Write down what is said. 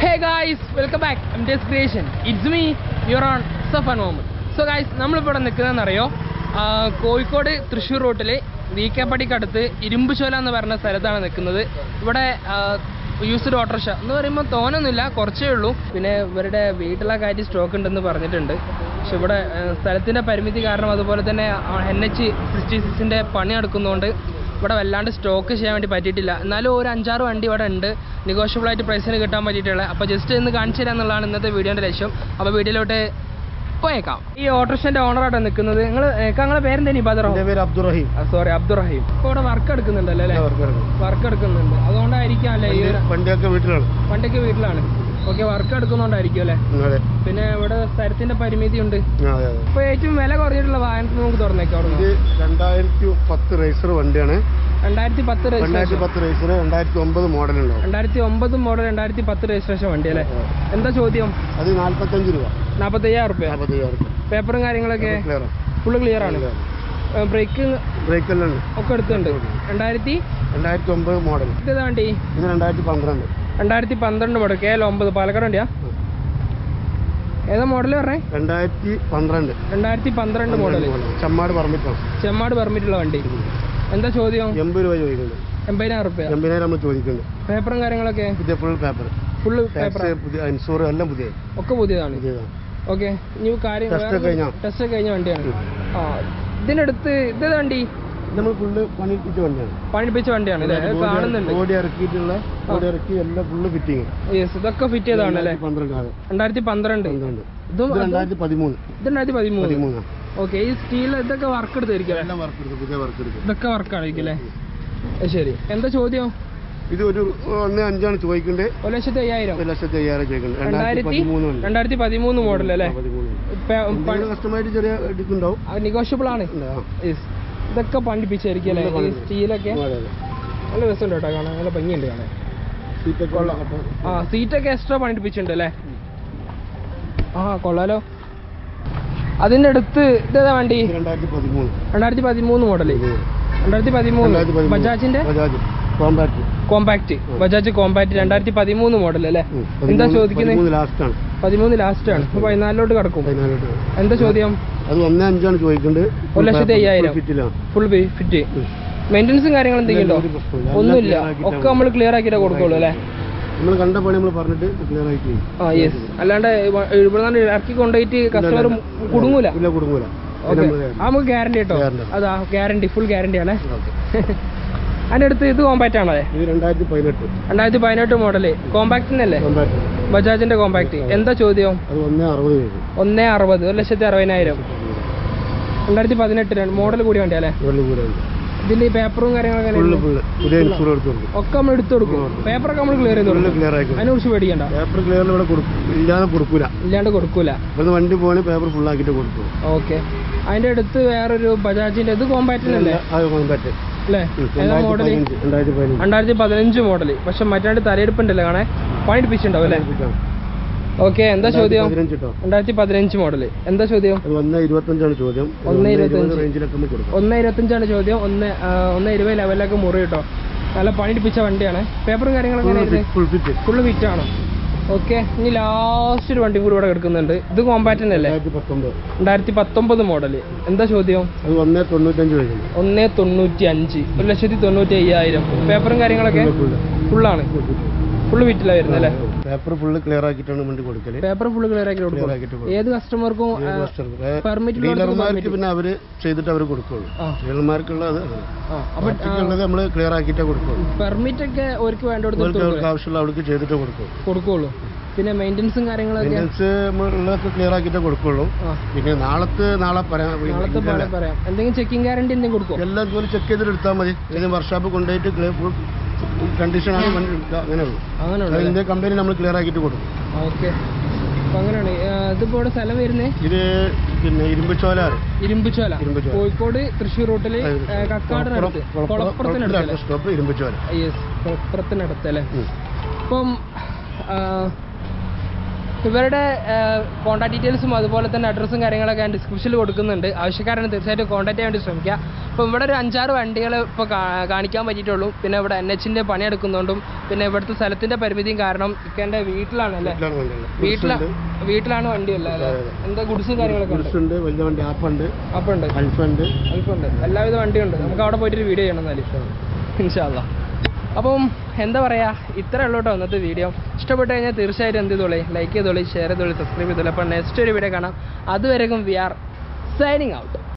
Hey guys, welcome back. I'm Des Creation. It's me, you're on Safan Moment. So guys, നമ്മളിപ്പോൾ ഇവിടെ നിൽക്കുന്നതെന്നറിയോ, കോഴിക്കോട് തൃശ്ശൂർ റൂട്ടിൽ വീക്കേപ്പടിക്കടുത്ത് ഇരുമ്പുചോല എന്ന് പറഞ്ഞ സ്ഥലത്താണ് നിൽക്കുന്നത്. ഇവിടെ യൂസ്ഡ് ഓട്ടോറിക്ഷ എന്ന് പറയുമ്പോൾ തോന്നൊന്നുമില്ല, കുറച്ചേ ഉള്ളൂ. പിന്നെ ഇവരുടെ വീട്ടിലെ കാര്യം സ്റ്റോക്ക് ഉണ്ടെന്ന് പറഞ്ഞിട്ടുണ്ട്. പക്ഷെ ഇവിടെ സ്ഥലത്തിൻ്റെ പരിമിതി കാരണം, അതുപോലെ തന്നെ NH66 പണി നടക്കുന്നതുകൊണ്ട് ഇവിടെ വല്ലാണ്ട് സ്റ്റോക്ക് ചെയ്യാൻ വേണ്ടി പറ്റിയിട്ടില്ല. എന്നാലും ഒരു 5-6 വണ്ടി ഇവിടെ ഉണ്ട്, നെഗോഷ്യബിൾ ആയിട്ട് പ്രൈസിന് കിട്ടാൻ പറ്റിയിട്ടുള്ളത്. അപ്പോൾ ജസ്റ്റ് ഇന്ന് കാണിച്ചു തരാം എന്നുള്ളതാണ് ഇന്നത്തെ വീഡിയോൻ്റെ ലക്ഷ്യം. അപ്പോൾ വീഡിയോയിലോട്ട് പോയേക്കാം. ഈ ഓട്ടോറിക്ഷൻ്റെ ഓണറായിട്ടാണ് നിൽക്കുന്നത്. നിങ്ങളെ പേരെന്തേനി? അബ്ദുറഹീം. സോറി, അബ്ദുറഹീം. ഇപ്പോൾ ഇവിടെ വർക്ക് എടുക്കുന്നുണ്ടല്ലോ അല്ലേ? വർക്ക് എടുക്കുന്നുണ്ട്, അതുകൊണ്ടായിരിക്കാം അല്ലേ? ഈ വണ്ടിയൊക്കെ വീട്ടിലാണ്. ഓക്കെ, വർക്ക് എടുക്കുന്നോണ്ടായിരിക്കും അല്ലേ? പിന്നെ ഇവിടെ സ്ഥലത്തിന്റെ പരിമിതി ഉണ്ട്. ഇപ്പൊ ഏറ്റവും വില കുറഞ്ഞിട്ടുള്ള വാഹനത്തിന് നമുക്ക് തുറന്നേക്കാം. 2010 റേസർ വണ്ടിയാണ്. 2010 റേസർ 2009 മോഡൽ ഉണ്ടാവും. 2009 മോഡൽ 2010 രജിസ്ട്രേഷൻ വണ്ടി അല്ലേ? എന്താ ചോദ്യം? അത് 45 രൂപ. 45,000 രൂപ. പേപ്പറും കാര്യങ്ങളൊക്കെ ഫുള്ള് ക്ലിയർ ആണ്. ബ്രേക്ക് എല്ലാം ഒക്കെ എടുത്തുണ്ട്. 2009 മോഡൽ. ഇത് വണ്ടി 2012 മോഡൽ. KL9 പാലക്കാട് വണ്ടിയാ? ഏതാ മോഡൽ പറഞ്ഞേ? 2012 മോഡൽ. ചെമ്മാട് പെർമിറ്റുള്ള വണ്ടി. എന്താ ചോദ്യം? 80 രൂപ ചോദിക്കുന്നുണ്ട്. 80,000 രൂപ. 80,000 നമ്മൾ ചോദിക്കുന്നുണ്ട്. പേപ്പറും കാര്യങ്ങളൊക്കെ ഫുള്ള് പേപ്പർ ഇൻഷൂർ എല്ലാം ഒക്കെ പുതിയതാണ്. ഓക്കെ, ഇനി കാര്യം ടെസ്റ്റ് കഴിഞ്ഞ വണ്ടിയാണ്. ഇതിനടുത്ത് ഇതേതാ വണ്ടി? നമ്മൾ ഫുള്ള് പണിപ്പിച്ച വണ്ടിയാണ് അല്ലേ? കാണുന്നുണ്ട്. ബോഡി ഇറക്കി എല്ലാം ഫുള്ള് ഫിറ്റിങ്. യെസ്, ഇതൊക്കെ ഫിറ്റ് ചെയ്തതാണ് അല്ലേ? 2012. ഇത് 2013. ഓക്കെ, ഈ സ്റ്റീൽ ഇതൊക്കെ വർക്ക് എടുത്തായിരിക്കും? ഇതൊക്കെ വർക്കായിരിക്കും അല്ലേ? ശരി, എന്താ ചോദ്യം? ഇത് ഒരു 1.5 ചോദിക്കണ്ടേ? 1,50,000 ചോദിക്കുന്നുണ്ട്. 2013 മോഡൽ അല്ലേ? കസ്റ്റമൈസ് ചെറിയ എടുക്കുന്നുണ്ടാവും, നെഗോഷ്യബിൾ ആണ്. ഇതൊക്കെ പണിപ്പിച്ചായിരിക്കും അല്ലേ? ഈ സ്റ്റീലൊക്കെ നല്ല രസമുണ്ട് കേട്ടോ കാണാൻ, നല്ല ഭംഗിയുണ്ട് കാണാൻ. സീറ്റൊക്കെ എക്സ്ട്രാ പണിപ്പിച്ചിട്ടുണ്ട് അല്ലേ? കൊള്ളാലോ. അതിൻ്റെ അടുത്ത് ഇതേതാ വണ്ടി? 2013 മോഡല്. 2013 ബജാജിന്റെ കോമ്പാക്ട്. ബജാജ് കോമ്പാക്ട് 2013 മോഡൽ അല്ലേ? എന്താ ചോദിക്കുന്നത്? 13 ലാസ്റ്റ് ആണ്. 14 കിടക്കും. എന്താ ചോദ്യം? അത് 1.5 ചോദിക്കുന്നുണ്ട്. 1,50,000 ഫുൾ ഫിറ്റ്. മെയിൻ്റെനൻസും കാര്യങ്ങളും എന്തെങ്കിലും ഉണ്ടോ? ഒന്നുമില്ല, ഒക്കെ നമ്മൾ ക്ലിയർ ആക്കിയിട്ടേ കൊടുക്കുള്ളൂ അല്ലേ? നമ്മൾ കണ്ട പണി നമ്മൾ പറഞ്ഞിട്ട് ക്ലിയർ ആക്കി. യെസ്, അല്ലാണ്ട് ഇവിടെ ഇറക്കി കൊണ്ടുപോയിട്ട് കസ്റ്റമർ കുടുങ്ങൂല. നമുക്ക് ഗ്യാരണ്ടി കേട്ടോ. അതാ ഗ്യാരണ്ടി, ഫുൾ ഗ്യാരണ്ടി ആണ്. അതിൻ്റെ അടുത്ത് ഇത് കോമ്പാക്ട് ആണോ? 2018 മോഡല് കോമ്പാക്ടിനല്ലേ? ബജാജിന്റെ കോമ്പാക്ട്. എന്താ ചോദ്യം? 1,60,000. 1,60,000. 2018 മോഡൽ കൂടി വണ്ടി അല്ലേ? ഇതിന്റെ പേപ്പറും കാര്യങ്ങളൊക്കെ ഒക്കെ നമ്മൾ എടുത്തു കൊടുക്കും. പേപ്പറൊക്കെ നമ്മൾ ക്ലിയർ ചെയ്ത് കൊടുക്കും. അതിനെ കുറിച്ച് പേടിക്കണ്ട. ഇല്ലാണ്ട് കൊടുക്കൂല. വണ്ടി പോകണേ പേപ്പർ ഫുൾ ആക്കിട്ട് കൊടുക്കും. ഓക്കെ, അതിന്റെ അടുത്ത് വേറൊരു ബജാജിന്റെ ഇത് കോമ്പാക്ടിനല്ലേ അല്ലേ? Model 2015 model. പക്ഷെ മറ്റേ തലയെടുപ്പുണ്ടല്ലോ കാണാൻ, പണിപ്പിച്ചിട്ടുണ്ടാവും അല്ലേ? ഓക്കെ, എന്താ ചോദ്യം? 2015 മോഡല്. എന്താ ചോദ്യം? 1.25 ചോദ്യം. 1.25 ചോദ്യം. 1.20 ലെവലിലൊക്കെ മുറി കേട്ടോ. നല്ല പണിപ്പിച്ച വണ്ടിയാണ്. പേപ്പറും കാര്യങ്ങളൊക്കെ ഫുള്ള് ഫിറ്റ് ആണ്. ഓക്കെ, ഇനി ലാസ്റ്റ് ഒരു വണ്ടി കൂടി ഇവിടെ കിടക്കുന്നുണ്ട്. ഇത് കോമ്പാക്റ്റിനല്ലേ? 2019 മോഡല്. എന്താ ചോദ്യം? 1.95. 1,95,000. പേപ്പറും കാര്യങ്ങളൊക്കെ ഫുള്ളാണ്, ഫുള്ള് ഫിറ്റിലാണ് വരുന്നത് അല്ലേ? പേപ്പർ ഫുള്ള് ക്ലിയർ ആക്കിയിട്ടാണ് വണ്ടി കൊടുക്കല്. പേപ്പർ ഫുള്ള് ക്ലിയർ ആക്കി കൊടുക്കും ഏത് കസ്റ്റമർക്കും. ഡീലർമാർക്ക് പിന്നെ അവര് ചെയ്തിട്ട് അവർ കൊടുക്കുള്ളൂ. ഡീലർമാർക്കുള്ളത് നമ്മള് ക്ലിയർ ആക്കിയിട്ടേ കൊടുക്കുള്ളൂ. പെർമിറ്റ് ഒക്കെ അവർക്ക് വേണ്ട ആവശ്യമുള്ള അവർക്ക് ചെയ്തിട്ടേ കൊടുക്കുള്ളൂ. പിന്നെ മെയിൻ്റെനൻസും കാര്യങ്ങളൊക്കെ ക്ലിയർ ആക്കിയിട്ടേ കൊടുക്കുള്ളൂ. പിന്നെ നാളെ പറയാം. എന്തെങ്കിലും ചെക്കിംഗ് ഗ്യാരണ്ടി എന്തെങ്കിലും കൊടുക്കും? എല്ലാം ചെക്ക് ചെയ്തിട്ട് എടുത്താൽ മതി. വർക്ക്ഷോപ്പ് കൊണ്ടുപോയിട്ട് കണ്ടീഷൻ ആണ് അങ്ങനെ കമ്പനി നമ്മൾ ക്ലിയർ ആക്കിയിട്ട് കൊടുക്കും. ഓക്കെ, അപ്പൊ അങ്ങനെയാണ്. ഇതിപ്പോ സ്ഥലം വരുന്നത് ഇത് പിന്നെ ഇരുമ്പുചോല കോഴിക്കോട് തൃശ്ശൂർ റൂട്ടില് കക്കാടിനടുത്ത് സ്റ്റോപ്പ് ഇരുമ്പുചോല. യെസ്, കുളപ്പുറത്തിനടുത്തല്ലേ? അപ്പം ഇവരുടെ കോൺടാക്ട് ഡീറ്റെയിൽസും അതുപോലെ തന്നെ അഡ്രസ്സും കാര്യങ്ങളൊക്കെ ഞാൻ ഡിസ്ക്രിപ്ഷനിൽ കൊടുക്കുന്നുണ്ട്. ആവശ്യക്കാരാണ് തീർച്ചയായിട്ടും കോൺടാക്ട് ചെയ്യാൻ വേണ്ടി ശ്രമിക്കുക. അപ്പോൾ ഇവിടെ ഒരു 5-6 വണ്ടികൾ ഇപ്പോൾ കാണിക്കാൻ പറ്റിയിട്ടുള്ളൂ. പിന്നെ ഇവിടെ NH-ന്റെ പണിയെടുക്കുന്നതുകൊണ്ടും പിന്നെ ഇവിടുത്തെ സ്ഥലത്തിൻ്റെ പരിമിതിയും കാരണം ഇക്കെൻ്റെ വീട്ടിലാണല്ലേ, വീട്ടിലാണ് വണ്ടിയല്ലേ അല്ലേ? എന്താ ഗുഡ്സും കാര്യങ്ങളൊക്കെ ഉണ്ട്, വലിയ വണ്ടി ആപ്പുണ്ട്, അൽഫുണ്ട്, എല്ലാവിധ വണ്ടിയുണ്ട്. നമുക്ക് അവിടെ പോയിട്ടൊരു വീഡിയോ ചെയ്യണം എന്നാലും ഇൻഷാ അല്ലാ. അപ്പം എന്താ പറയുക, ഇത്രയേ ഉള്ളൂ കേട്ടോ ഇന്നത്തെ വീഡിയോ. ഇഷ്ടപ്പെട്ട് കഴിഞ്ഞാൽ തീർച്ചയായിട്ടും എന്ത് ചെയ്തോളി, ലൈക്ക് ചെയ്തോളി, ഷെയർ ചെയ്തോളി, സബ്സ്ക്രൈബ് ചെയ്തോളി. അപ്പോൾ നെക്സ്റ്റ് ഒരു വീഡിയോ കാണാം. അതുവരെയും വി ആർ സൈനിങ് ഔട്ട്.